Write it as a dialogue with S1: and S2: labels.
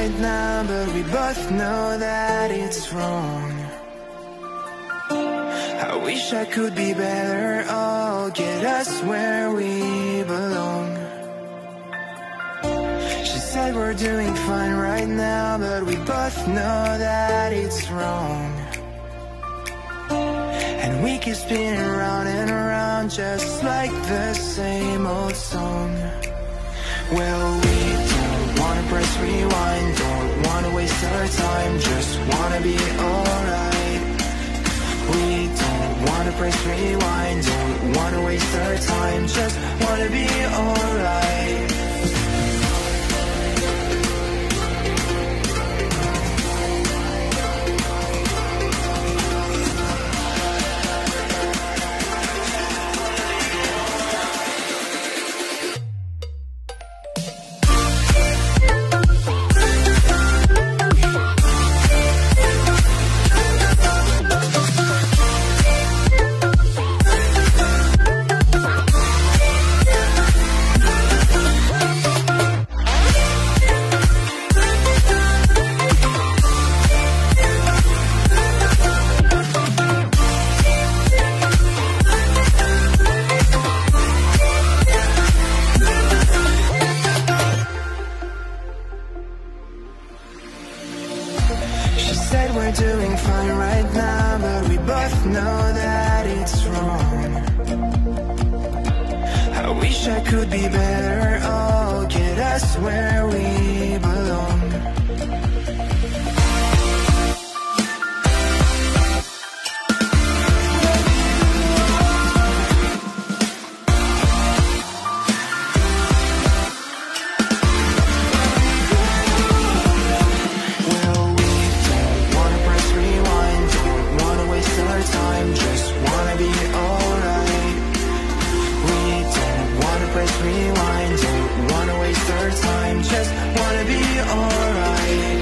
S1: right now, but we both know that it's wrong. I wish I could be better, oh, get us where we belong. She said we're doing fine right now, but we both know that it's wrong. And we keep spinning round and around, just like the same old song. Well, we don't wanna press rewind, don't wanna waste our time, just wanna be alright. We don't wanna press rewind, don't wanna waste our time, just wanna be alright. We're doing fine right now, but we both know that it's wrong. I wish I could be better, oh, get us where we belong. Rewind, don't wanna waste our time, just wanna be alright.